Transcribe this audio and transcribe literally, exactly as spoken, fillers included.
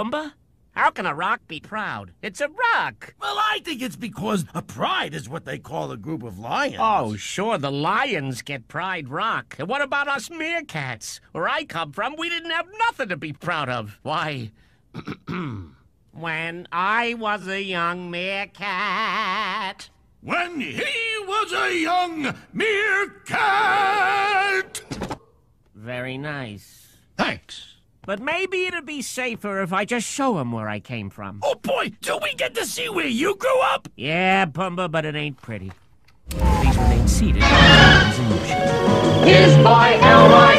Pumbaa? How can a rock be proud? It's a rock. Well, I think it's because a pride is what they call a group of lions. Oh, sure, the lions get Pride Rock. And what about us meerkats? Where I come from, we didn't have nothing to be proud of. Why, when I was a young meerkat... When he was a young meerkat! Very nice. Thanks. But maybe it'd be safer if I just show him where I came from. Oh boy, do we get to see where you grew up? Yeah, Pumbaa, but it ain't pretty. Please remain seated. He's in motion. Here's my ally.